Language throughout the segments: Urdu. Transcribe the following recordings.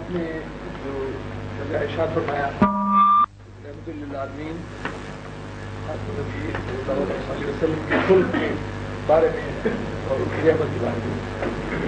آپ نے جو ارشاد فرمایا رحمۃ للعالمین نبی صلی اللہ علیہ وسلم کے خلق کے بارے میں اور اس کی رحمت کے بارے میں،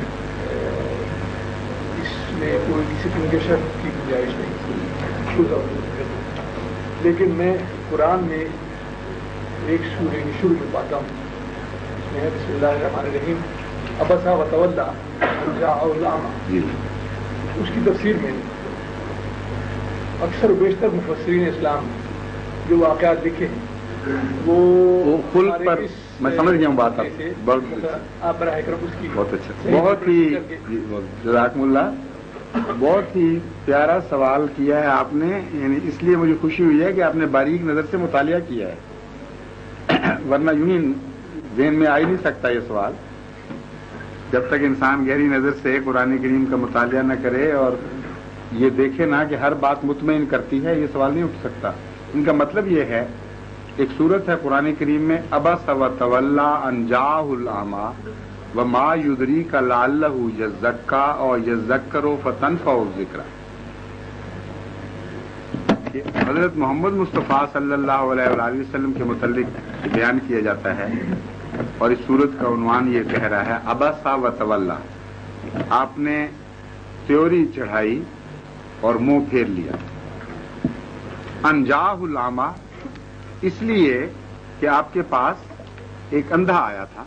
اس میں کوئی کسی قسم کے شک کی گنجائش نہیں، لیکن میں قرآن میں ایک سورہ شروع میں پاتا ہوں، اس میں ہے بسم اللہ الرحمن الرحیم عبسا وتولی ان جاءہ الاعمی۔ اس کی تفسیر میں اکثر و بیشتر مفسرین اسلام جو واقعات لکھے ہیں وہ خلق پر میں سمجھ گیا ہوں بات آپ براہ کرم اس کی بہت اچھا، بہت ہی جزاکم اللہ، بہت ہی پیارا سوال کیا ہے آپ نے، یعنی اس لیے مجھے خوشی ہوئی ہے کہ آپ نے باریک نظر سے مطالعہ کیا ہے، ورنہ یوں ہی ذہن میں آ ہی نہیں سکتا یہ سوال جب تک انسان گہری نظر سے قرآن کریم کا مطالعہ نہ کرے اور یہ دیکھے نا کہ ہر بات مطمئن کرتی ہے، یہ سوال نہیں اٹھ سکتا۔ ان کا مطلب یہ ہے، ایک صورت ہے قرآن کریم میں عبس وتولی ان جاءہ الاعمی وما یدریک لعلہ یزکی اور یذکر فتنفع الذکری۔ حضرت محمد مصطفیٰ صلی اللہ علیہ وآلہ وسلم کے متعلق بیان کیا جاتا ہے اور اس صورت کا عنوان یہ کہہ رہا ہے عبس وتولی، آپ نے تیوری چڑھائی اور منہ پھیر لیا۔ ان جاءہ الاعمی، اس لیے کہ آپ کے پاس ایک اندھا آیا تھا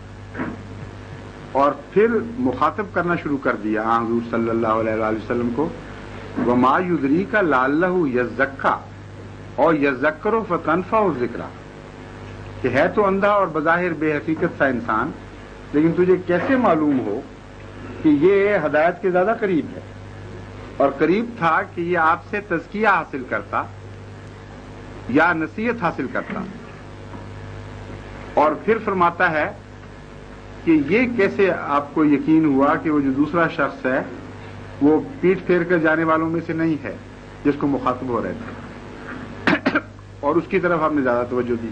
اور پھر مخاطب کرنا شروع کر دیا حضور صلی اللہ علیہ وآلہ وسلم کو، وما یدریک لعلہ یزکی اور یذکر فتنفع الذکری، کہ ہے تو اندھا اور بظاہر بے حقیقت سا انسان، لیکن تجھے کیسے معلوم ہو کہ یہ ہدایت کے زیادہ قریب ہے، اور قریب تھا کہ یہ آپ سے تزکیہ حاصل کرتا یا نصیحت حاصل کرتا۔ اور پھر فرماتا ہے کہ یہ کیسے آپ کو یقین ہوا کہ وہ جو دوسرا شخص ہے وہ پیٹھ پھیر کر جانے والوں میں سے نہیں ہے جس کو مخاطب ہو رہے تھے، اور اس کی طرف آپ نے زیادہ توجہ دی۔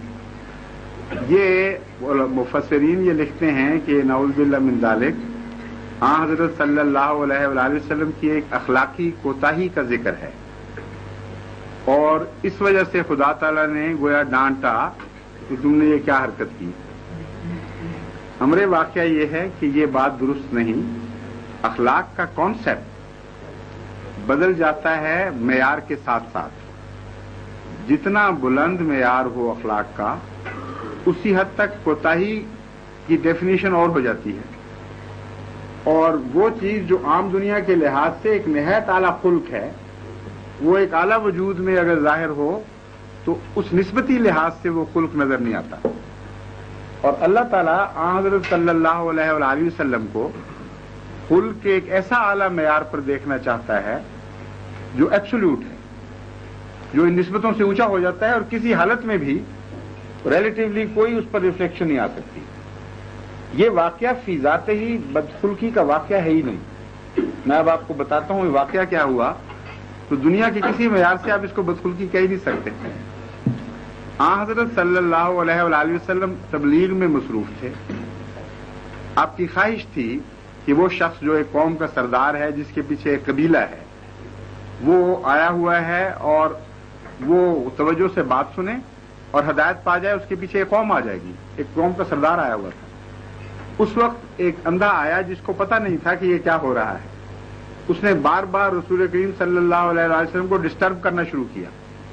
یہ مفسرین یہ لکھتے ہیں کہ نعوذ باللہ من ذالک، حضرت صلی اللہ علیہ وآلہ وسلم کی ایک اخلاقی کوتاہی کا ذکر ہے، اور اس وجہ سے خدا تعالیٰ نے گویا ڈانٹا کہ تم نے یہ کیا حرکت کی۔ ہمارے واقعہ یہ ہے کہ یہ بات درست نہیں۔ اخلاق کا کانسیپٹ بدل جاتا ہے معیار کے ساتھ ساتھ، جتنا بلند معیار ہو اخلاق کا اسی حد تک کوتاہی کی ڈیفینیشن اور ہو جاتی ہے، اور وہ چیز جو عام دنیا کے لحاظ سے ایک نہایت اعلیٰ خلق ہے، وہ ایک اعلیٰ وجود میں اگر ظاہر ہو تو اس نسبتی لحاظ سے وہ خلق نظر نہیں آتا، اور اللہ تعالیٰ حضرت صلی اللہ علیہ وآلہ وسلم کو خلق کے ایک ایسا اعلیٰ معیار پر دیکھنا چاہتا ہے جو ایبسولوٹ ہے، جو ان نسبتوں سے اونچا ہو جاتا ہے اور کسی حالت میں بھی ریلیٹیولی کوئی اس پر ریفلیکشن نہیں آ سکتی۔ یہ واقعہ فی ذات ہی بدخلقی کا واقعہ ہے ہی نہیں۔ میں اب آپ کو بتاتا ہوں یہ واقعہ کیا ہوا، تو دنیا کے کسی معیار سے آپ اس کو بدخلقی کہہ ہی نہیں سکتے۔ حضرت صلی اللہ علیہ وآلہ وسلم تبلیغ میں مصروف تھے۔ آپ کی خواہش تھی کہ وہ شخص جو ایک قوم کا سردار ہے، جس کے پیچھے ایک قبیلہ ہے، وہ آیا ہوا ہے اور وہ توجہ سے بات سنے اور ہدایت پا جائے، اس کے پیچھے ایک قوم آ جائے گی۔ ایک قوم کا سردار آیا ہوا تھا۔ اس وقت ایک اندھا آیا جس کو پتہ نہیں تھا کہ یہ کیا ہو رہا ہے، اس نے بار بار رسول کریم صلی اللہ علیہ وسلم کو ڈسٹرب کرنا شروع کیا۔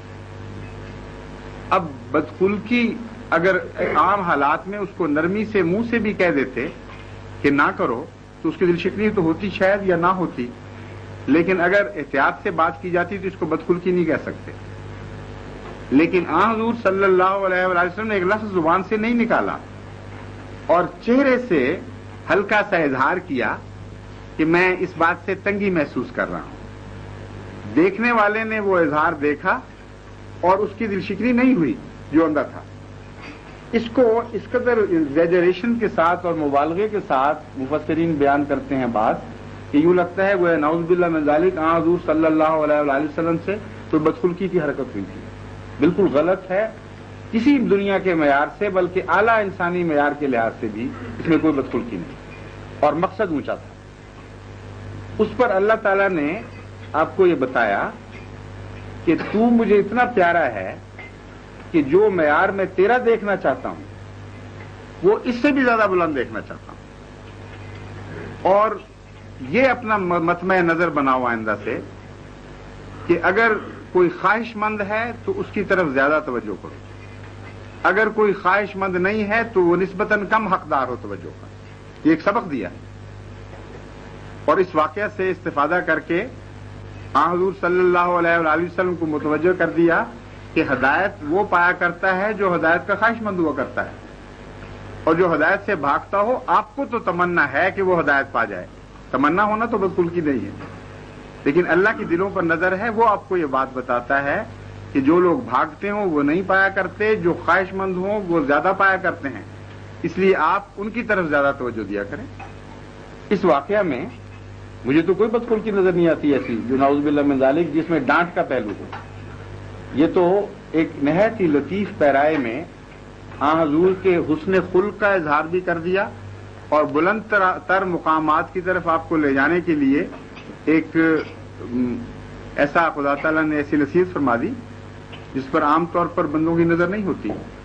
اب بدخلقی اگر عام حالات میں اس کو نرمی سے منہ سے بھی کہہ دیتے کہ نہ کرو تو اس کی دل شکنی تو ہوتی شاید یا نہ ہوتی، لیکن اگر احتیاط سے بات کی جاتی تو اس کو بدخلقی نہیں کہہ سکتے۔ لیکن حضور صلی اللہ علیہ وسلم نے ایک لفظ زبان سے نہیں نکالا اور چہرے سے ہلکا سا اظہار کیا کہ میں اس بات سے تنگی محسوس کر رہا ہوں۔ دیکھنے والے نے وہ اظہار دیکھا اور اس کی دل شکنی نہیں ہوئی جو اندر تھا۔ اس کو اس قدر ایگزیجریشن کے ساتھ اور مبالغے کے ساتھ مفسرین بیان کرتے ہیں بات کہ یوں لگتا ہے وہ نعوذ باللہ من ذالک حضور صلی اللہ علیہ وآلہ وسلم سے کوئی بدخلقی کی حرکت ہوئی تھی۔ بالکل غلط ہے کسی دنیا کے معیار سے، بلکہ اعلیٰ انسانی معیار کے لحاظ سے بھی اس میں کوئی بدخلقی نہیں، اور مقصد اونچا تھا۔ اس پر اللہ تعالیٰ نے آپ کو یہ بتایا کہ تو مجھے اتنا پیارا ہے کہ جو معیار میں تیرا دیکھنا چاہتا ہوں وہ اس سے بھی زیادہ بلند دیکھنا چاہتا ہوں، اور یہ اپنا مطمع نظر بناؤ آئندہ سے کہ اگر کوئی خواہش مند ہے تو اس کی طرف زیادہ توجہ کرو، اگر کوئی خواہش مند نہیں ہے تو وہ نسبتاً کم حقدار ہو توجہ کا۔ یہ ایک سبق دیا اور اس واقعہ سے استفادہ کر کے حضور صلی اللہ علیہ وآلہ وسلم کو متوجہ کر دیا کہ ہدایت وہ پایا کرتا ہے جو ہدایت کا خواہش مند ہوا کرتا ہے، اور جو ہدایت سے بھاگتا ہو آپ کو تو تمنا ہے کہ وہ ہدایت پا جائے، تمنا ہونا تو بالکل کی نہیں ہے، لیکن اللہ کی دلوں پر نظر ہے، وہ آپ کو یہ بات بتاتا ہے کہ جو لوگ بھاگتے ہوں وہ نہیں پایا کرتے، جو خواہش مند ہوں وہ زیادہ پایا کرتے ہیں، اس لیے آپ ان کی طرف زیادہ توجہ دیا کریں۔ اس واقعہ میں مجھے تو کوئی بدخلقی نظر نہیں آتی ایسی جو نعوذ باللہ من ذالک جس میں ڈانٹ کا پہلو ہو۔ یہ تو ایک نہایت ہی لطیف پیرائے میں حضور کے حسن خلق کا اظہار بھی کر دیا اور بلند تر مقامات کی طرف آپ کو لے جانے کے لیے ایک ایسا خدا تعالیٰ نے ایسی نصیحت فرما دی جس پر عام طور پر بندوں کی نظر نہیں ہوتی۔